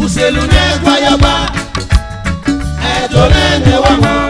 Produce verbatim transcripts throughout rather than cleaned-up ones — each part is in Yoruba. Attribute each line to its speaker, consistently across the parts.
Speaker 1: Uselu ne kwayaba Edome ne wamo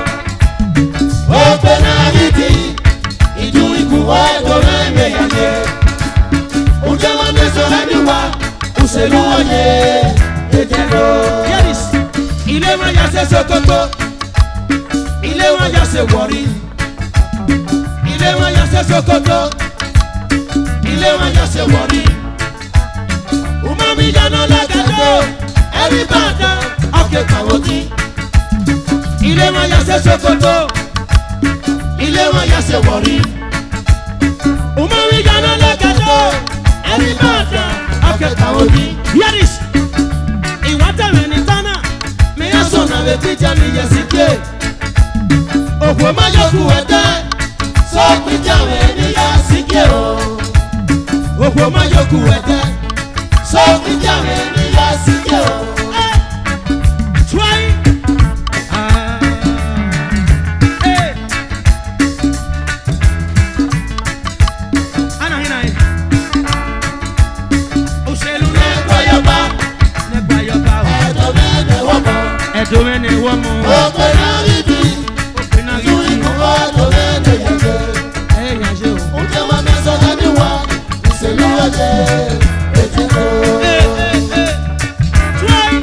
Speaker 1: Openality Idu ikuwa edome ne yane Ujama neso haniwa Uselu onye Ejero Yeris Ile wa yase Sokoto Ile wa yase Wari Ile wa yase Sokoto Ile wa yase Wari Umami jano lagado Everybody Oke kawoti Ile wa yase Sokoto Ile wa yase Wari Umami jano lagado Everybody Oke kawoti Yaris Iwata menitana Meyasona wepija ni yasike Okwe majoku wete So pija weni yasike o Okwe majoku wete So pija weni yasike o Try Ah Hey Ana hina hii Uselu ne kwayoba Ne kwayoba Edome ne wamo Edome ne wamo Openality Openality Ikuwa edome ne yage Eh yaje o Ujema meso haniwa Uselu onye Ejero Eh eh eh Try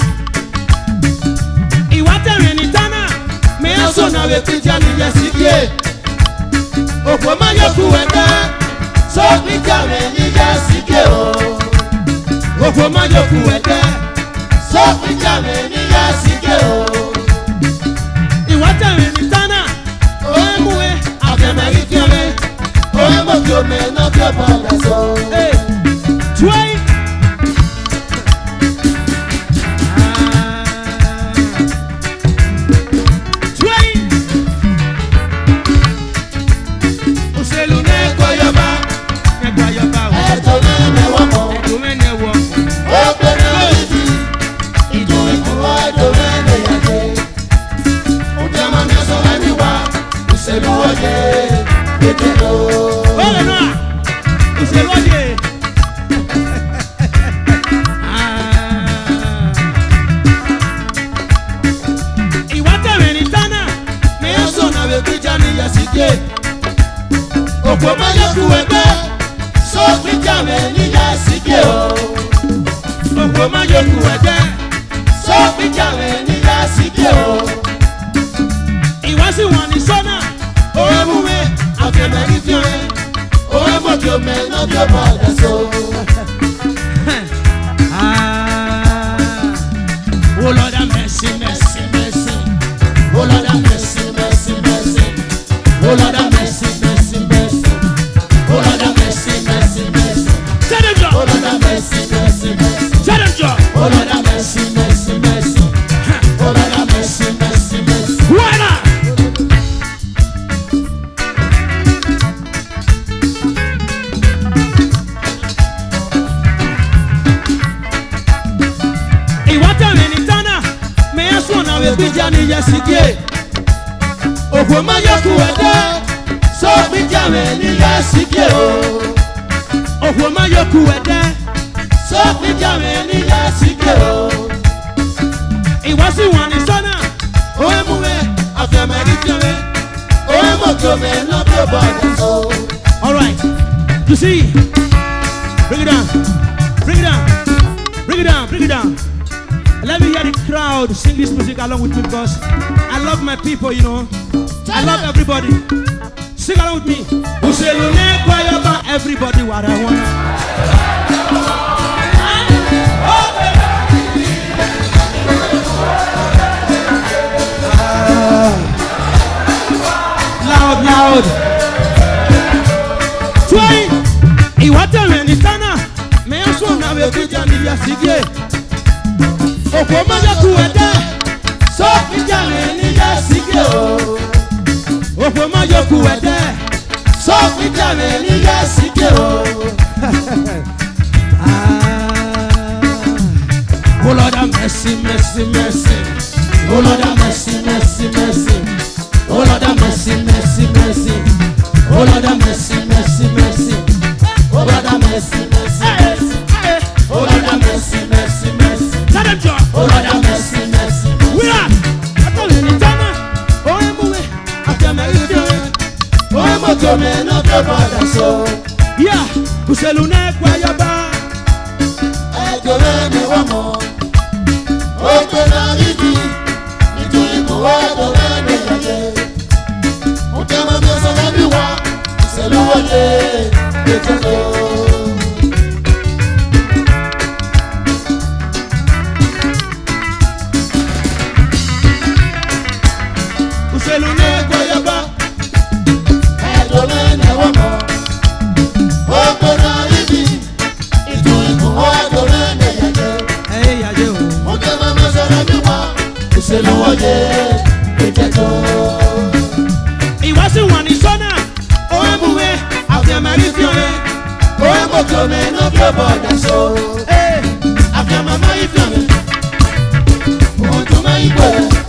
Speaker 1: Iwate renitana Meyaso na wepija ni yasikie Okwe mayoku wete So pija weni yasikie o Okwe mayoku wete So pija weni yasikie o Iwate renitana Oemwe Afemeri fiame Oemo kiome no kiopanda so Eh Try Uselu ne kwayoba Ne kwayoba Edome ne wamo Edome ne wamo Openality Idu ikuwa edome ne yage Ujama meso haniwa Uselu onye Ejero Ole noa Uselu onye Iwate renitana Meyaso na wepija ni yasike Okwe mayoku wete So pija weni yasike o Okwe mayoku wete So pija weni yasike o Iwasi wani sona Oemuwe Afemeri fiore Oemo kiome no kiopanda so Ah Oh Lord have mercy, mercy, mercy Oh Lord have mercy, mercy, mercy Oh Lord have mercy, mercy, mercy Oh Lord have mercy, mercy, mercy Tell them John Oh Lord have mercy, mercy, mercy Tell them John Oh Lord have mercy, mercy, mercy Oh Lord have mercy, mercy, mercy Why not? Iwata menitana Meyaso na wepija ni yasike Okwe mayoku wete So pija weni yasike o Okwe mayoku wete So pija weni yasike o Iwasi wani sana Oemuwe Afemeri fiore Oemo kiome no kiopanda so Alright You see Bring it down Bring it down Bring it down Bring it down Let me hear the crowd sing this music along with me because I love my people, you know. I love everybody. Sing along with me. Uselu ne kwayoba everybody what I want. Ah. Loud, loud. Try. Iwate renitana. Meyaso na wepija ni yasige. Okwe mayoku wete So pija weni yasike o Okwe mayoku wete So pija weni yasike o Oh Lord have mercy, mercy, mercy Oh Lord have mercy, mercy, mercy Oh Lord have mercy, mercy, mercy Oh Lord have mercy, mercy, mercy Oh Lord have mercy, mercy, mercy Oh Lord have mercy, mercy, mercy Let him talk.
Speaker 2: moto me no go bother so.
Speaker 1: Yeah, uselu ne kwa yaba.
Speaker 2: Ejo me me wamo. Oto na ridi. Nituli mo ejo me me yaje. Mutama me so na biwa. Uselu waje. Ejo
Speaker 1: uselu ne kwa yaba.
Speaker 2: Ejo me me wamo. Oto na ridi. Nituli mo ejo me me yaje.
Speaker 1: Hey yaje o.
Speaker 2: Mutama me so na biwa. Uselu waje. Ejo
Speaker 1: Iwasi wani sona. Oemuwe. Afia marifione.
Speaker 2: Oe moto me no go bother so.
Speaker 1: Hey.
Speaker 2: Afia mama ifione. Moto me igwe.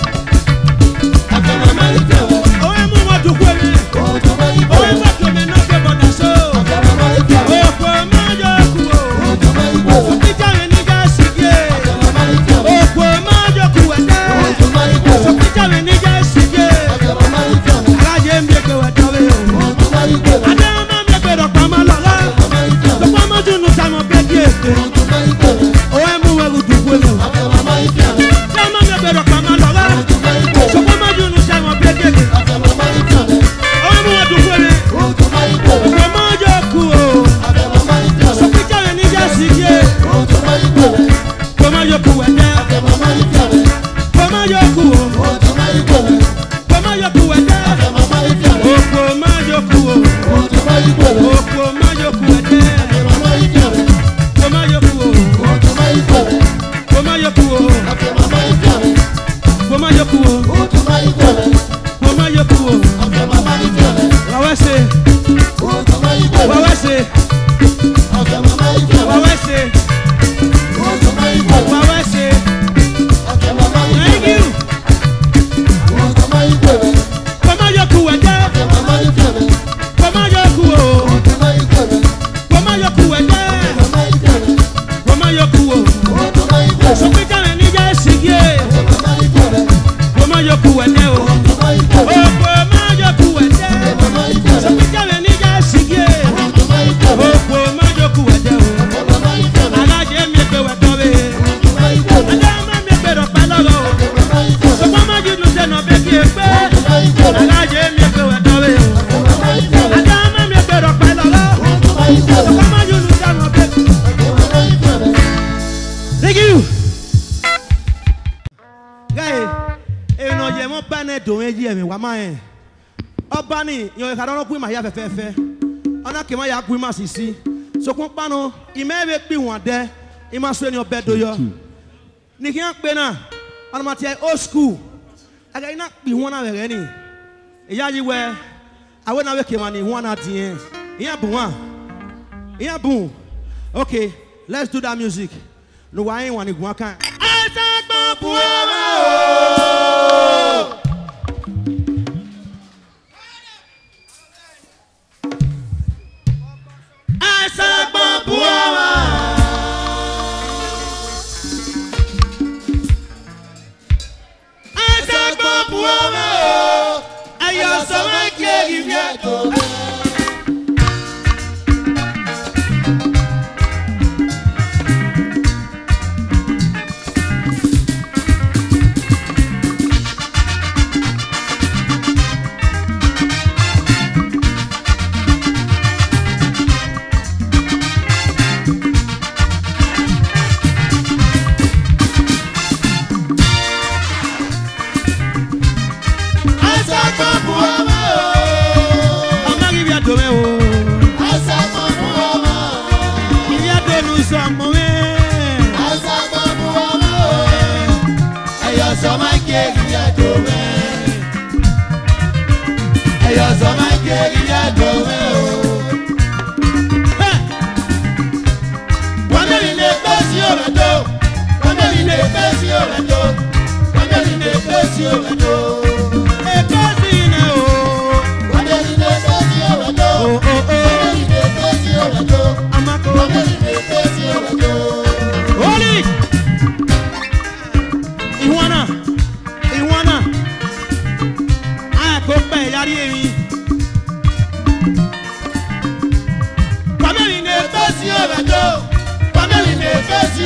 Speaker 2: Afia mama ifione.
Speaker 1: Oemu watu kwele.
Speaker 2: Moto me igwe.
Speaker 1: Oemu watu me no go bother so.
Speaker 2: Afia mama ifione.
Speaker 1: Okwe majo kuo.
Speaker 2: Moto me igwe.
Speaker 1: Sopita we niga sige.
Speaker 2: Afia mama ifione.
Speaker 1: Okwe majo kuwete.
Speaker 2: Moto me igwe.
Speaker 1: Sopita we niga sige.
Speaker 2: Afia mama ifione.
Speaker 1: Alaje mbeke wetawe o.
Speaker 2: Moto me igwe.
Speaker 1: Adama mbeke rokama lola.
Speaker 2: Mama ifione.
Speaker 1: Sopama junu samo peki ete.
Speaker 2: Moto me igwe.
Speaker 1: Oemu we udu kwele.
Speaker 2: Afia mama ifione.
Speaker 1: Adama mbeke rokama lola.
Speaker 2: Moto me igwe.
Speaker 1: Sopama junu samo peki ete.
Speaker 2: Afia mama ifione.
Speaker 1: Oemu watu kwele.
Speaker 2: Moto me igwe.
Speaker 1: Okwe majo kuo.
Speaker 2: Afia mama ifione.
Speaker 1: Sopita we niga sige.
Speaker 2: Moto me igwe.
Speaker 1: Okwe majo kuwete.
Speaker 2: Afia mama ifione.
Speaker 1: Okwe majo kuo.
Speaker 2: Moto me igwe.
Speaker 1: Okwe majo kuwete.
Speaker 2: Afia mama ifione.
Speaker 1: Okwe majo kuo.
Speaker 2: Moto me igwe.
Speaker 1: Okwe majo kuwete.
Speaker 2: Afia mama ifione.
Speaker 1: Okwe majo kuo.
Speaker 2: Moto me igwe.
Speaker 1: Okwe majo kuo.
Speaker 2: Afia mama ifione.
Speaker 1: Okwe majo kuo.
Speaker 2: Moto me igwe.
Speaker 1: Okwe majo kuo.
Speaker 2: Afia mama ifione.
Speaker 1: Wawese.
Speaker 2: Moto me igwe.
Speaker 1: Wawese.
Speaker 2: Afia mama ifione.
Speaker 1: Wawese.
Speaker 2: Moto me igwe.
Speaker 1: Wawese.
Speaker 2: Afia mama
Speaker 1: Thank
Speaker 2: ifione.
Speaker 1: you.
Speaker 2: Moto me igwe.
Speaker 1: Okwe majo kuwete.
Speaker 2: Afia mama ifione.
Speaker 1: Okwe majo kuo.
Speaker 2: Moto me igwe.
Speaker 1: Okwe majo kuwete.
Speaker 2: Mama ifione.
Speaker 1: Okwe majo kuo.
Speaker 2: Moto me igwe.
Speaker 1: Sopita we niga sige.
Speaker 2: Mama ifione.
Speaker 1: Okwe majo kuwete o.
Speaker 2: Moto me igwe.
Speaker 1: Okwe majo kuwete.
Speaker 2: Mama ifione.
Speaker 1: Sopita we niga sige.
Speaker 2: Moto me igwe.
Speaker 1: Okwe majo kuwete o.
Speaker 2: Mama ifione.
Speaker 1: Alaje mbeke wetawe.
Speaker 2: Moto me igwe.
Speaker 1: Adama mbeke rokpalogo.
Speaker 2: Mama ifione.
Speaker 1: Sopama junu seno beki ekpe.
Speaker 2: Moto me igwe.
Speaker 1: Alaje mbeke wetawe o.
Speaker 2: Mama ifione.
Speaker 1: Adama mbeke rokpalogo.
Speaker 2: Moto me igwe.
Speaker 1: Sopama junu seno beki.
Speaker 2: Mama ifione.
Speaker 1: Thank you. Guy, e no je mo bane do eji emi wa ma en. Oba ni yan ka don ku ma ya fefefe. Ona ke ma ya ku ma sisi. So kun pa no, imebe pi won de, ima so ni obedo yo. Ni ki an pe na, ona ma ti old school. Aga ina pi won na were ni. Eya yi we, awe na we ke ma ni won na din. Iya bu wa. Iya bu. Okay, let's do that music. No wa yin wa ni gun kan. Asagbo buwa o. Asagbo buwa. Asagbo buwa o. Ayo so ma ke ri mi ato.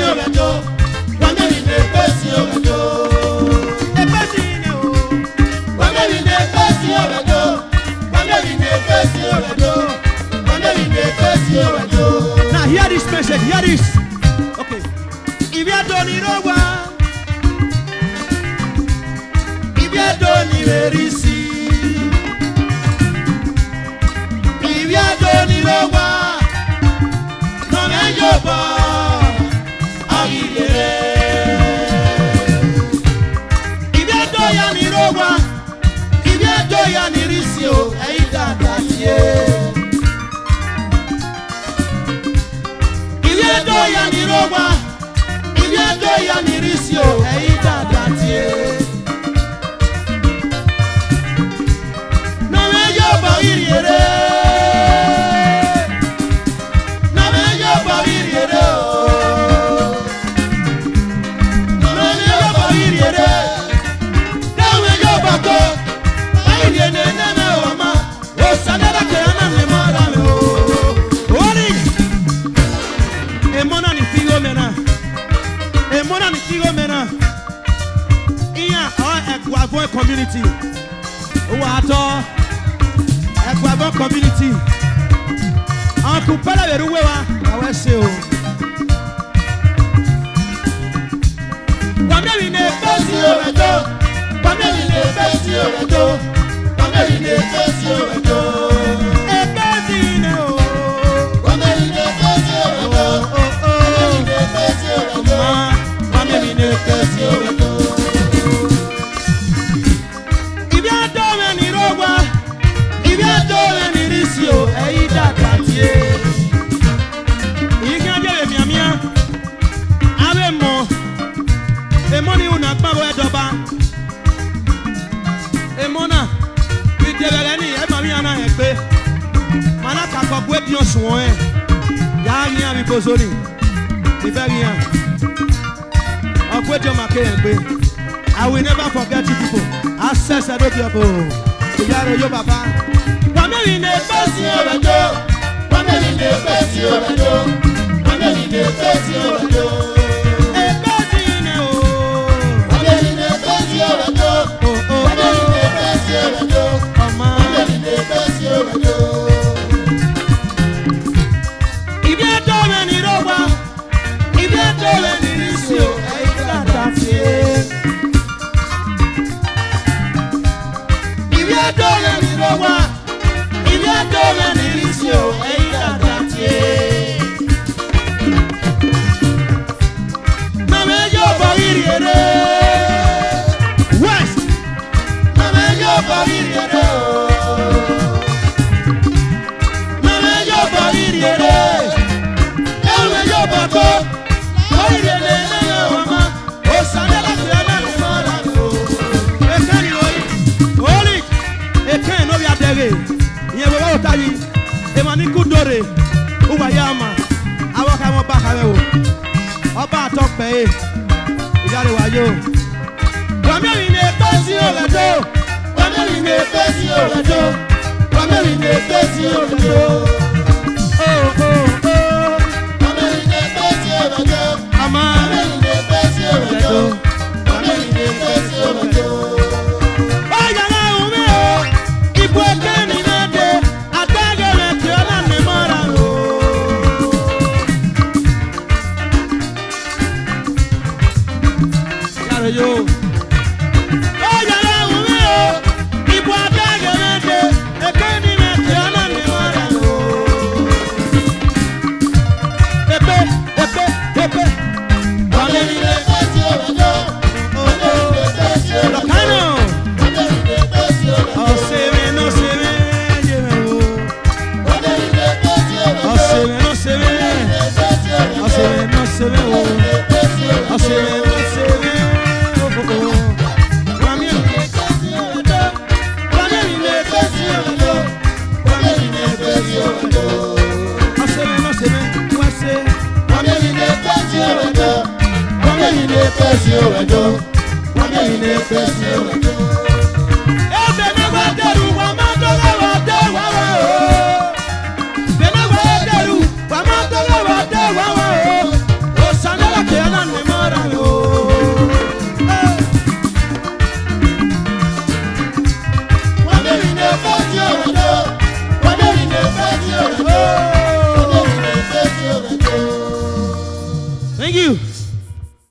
Speaker 2: obedo. Wameli ne pesi obedo.
Speaker 1: Epesi ne o.
Speaker 2: Wameli ne pesi obedo. Wameli ne pesi obedo. Wameli ne pesi obedo.
Speaker 1: Now hear this message. Hear this. Okay. If you don't need no one, if you don't need very see, if you don't need no one, no man your boy, I'll give you. If you don't need no one, if you don't need see, oh, I got that yeah. If you don't need no one. Yendo ya nirisio eita datie na me yo bairiere na me yo bairiere na me yo bairiere na me yo bako bairiere na me oma o sanada ke ana me mara me o ori e mona ni figo mena. E mona ni tigo mena. Iya our Ekwavon community. Wato Ekwavon community. Uncle Pala beruwa awe se o. Wameli ne pesi obedo. Wameli ne pesi obedo. Wameli ne pesi obedo. E pesi ne o.
Speaker 2: Wameli ne pesi obedo. Wameli ne pesi obedo. Wameli ne pesi obedo.
Speaker 1: Ibi adome ni rogwa. Ibi adome ni risio. Eida katie. Igi ajere miamia. Awe mo. Emoni una kpabo edoba. Emona. Bidebele ni emami ana ekpe. Mana kakokwe dion suwon e. Ya rien mi bozoni. Iberi yan. I will never forget you people. Access I don't people. Yare yo baba.
Speaker 2: Wameli ne pesi obedo. Wameli ne pesi obedo. Wameli ne pesi obedo.
Speaker 1: E pesi ne o.
Speaker 2: Wameli ne pesi obedo. Wameli ne pesi obedo. Wameli ne pesi obedo.
Speaker 1: If you don't need over, if you don't need you. If you don't need over, if you don't need you, eita datie. Mame yo bairiere, West.
Speaker 2: Mame yo bairiere,
Speaker 1: Mame yo bairiere, Mame yo bako, bairiere na yo mama. Sanela kuana mara no. Ekani oli. Oli. Ekani no bia dere. Ye baba otayi. E mani kudore. Uwa yama. Awaka mo ba kare o. Oba atokpe e. Ijare wayo. Wameli ne pesi obedo. Wameli ne pesi obedo. Wameli ne pesi obedo. Oh oh oh.
Speaker 2: Wameli ne pesi obedo.
Speaker 1: Ama.
Speaker 2: Wameli ne pesi obedo.
Speaker 1: Oya na ume o, ibu ekeni nade, atage me kiona ne mora o. Yare yo. Oya na ume o, ibu atage nade, ekeni me kiona ne mora o. Epe, epe, epe.
Speaker 2: Wameli ne pesi obedo. Wameli ne pesi obedo.
Speaker 1: Lokano.
Speaker 2: Wameli ne pesi obedo.
Speaker 1: Oh, se me, no se me, lleve o.
Speaker 2: Wameli ne pesi obedo.
Speaker 1: Oh, se me, no se me. Oh, se me, no se me o. Oh, se me, no se me. Oh, oh, oh. Wameli ne pesi obedo. Wameli ne pesi obedo. Wameli ne pesi obedo. Oh, se me, no se me. Wase.
Speaker 2: Wameli ne pesi obedo. Wameli ne pesi obedo. Wameli ne pesi obedo.